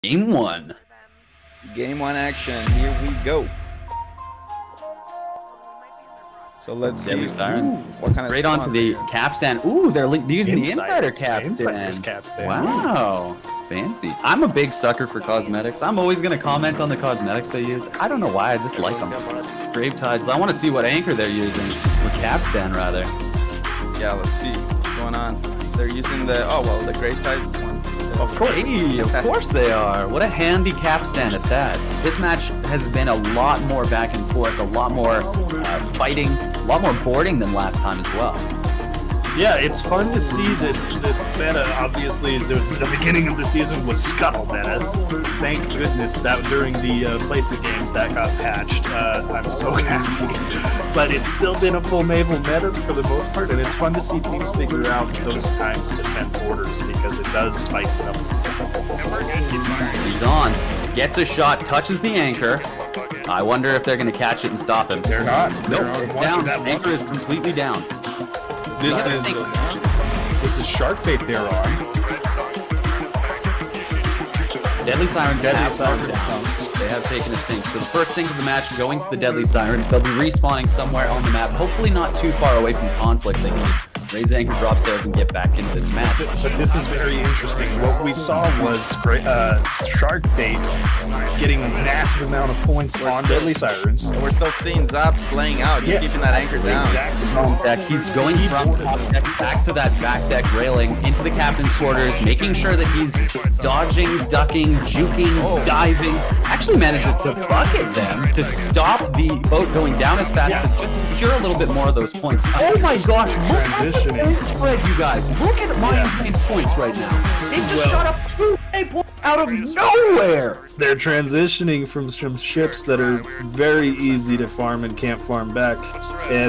Game one. Game one action. Here we go. So let's see. Deadly Sirens. Ooh, what kind Straight of onto the capstan. Ooh, they're using the insider Insider's capstan. capstan. Wow, fancy. I'm a big sucker for cosmetics. I'm always gonna comment on the cosmetics they use. I don't know why, I just like them. Gravetides. I want to see what anchor they're using, or capstan rather. Yeah, let's see what's going on. They're using the the Gravetides one. Of course. Hey, of course they are. What a handy capstan at that. This match has been a lot more back and forth, a lot more fighting, a lot more boarding than last time as well. Yeah, it's fun to see this meta. Obviously, the beginning of the season was Scuttle meta. Thank goodness that during the placement games that got patched. I'm so happy. But it's still been a full Mavel meta for the most part, and it's fun to see teams figure out those times to send orders because it does spice it up. He's on, gets a shot, touches the anchor. I wonder if they're going to catch it and stop him. They're not. Nope, They're it's on down. that Anchor is completely down. This is shark bait they're on. Deadly Sirens have gone Sirens. down. They have taken a sink. So the first sink of the match going to the Deadly Sirens. They'll be respawning somewhere on the map, hopefully not too far away from conflict. They can just raise anchor, drop sails, and get back into this match. But this is very interesting. What we saw was shark bait getting a massive amount of points on Deadly Sirens. We're still seeing Zaps laying out. He's keeping that anchor down. Deck. He's going from top deck back to that back deck railing into the captain's quarters, making sure that he's dodging, ducking, juking, diving. Actually manages to bucket them to stop the boat going down as fast to just secure a little bit more of those points. Oh my gosh, look at the point spread, you guys. Look at Mayans' points right now. They just shot up 2 points out of nowhere. They're transitioning from some ships that are very easy to farm and can't farm back, and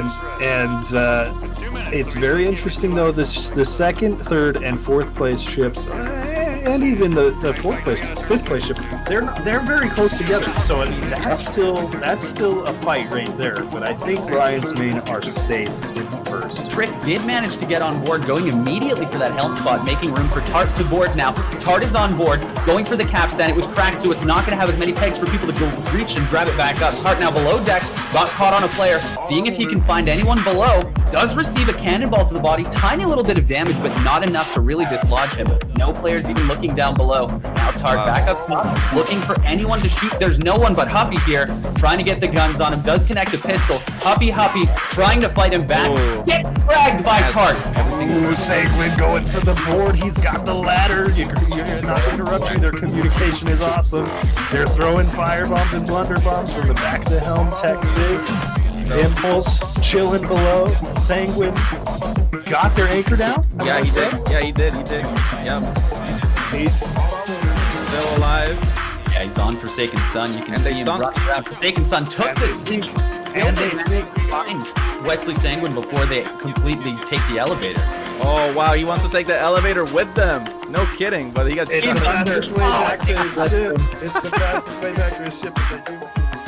it's very interesting though. The second, third, and fourth place ships, and even the fifth place ship, they're very close together. So I mean that's still a fight right there. But I think Ryan's main are safe in first. Trick did manage to get on board, going immediately for that helm spot, making room for Tart to board now. Tart is on board, going for the capstan. It was cracked, so it's not going to have as many pegs for people to go reach and grab it back up. Tart now below deck, got caught on a player, seeing if he can find anyone below. Does receive a cannonball to the body, tiny little bit of damage, but not enough to really dislodge him. No players even looking down below. Now Tart back up top, looking for anyone to shoot. There's no one but Huppy here, trying to get the guns on him. Does connect a pistol. Huppy trying to fight him back. Gets dragged by Tart. Ooh, Sanguine going for the board. He's got the ladder. You're not interrupting. Their communication is awesome. They're throwing firebombs and blunderbombs from the back of the helm. Texas. Impulse chilling below. Sanguine got their anchor down. Yeah, he did. Yeah, he did. Yep. He's still alive. Yeah, he's on Forsaken Sun. You can see him running around. Forsaken Sun took the sink. And they find Wesley Sanguine before they completely take the elevator. Oh wow, he wants to take the elevator with them. No kidding, but he got. It's the fastest way back to his ship. It's the fastest way back to his ship.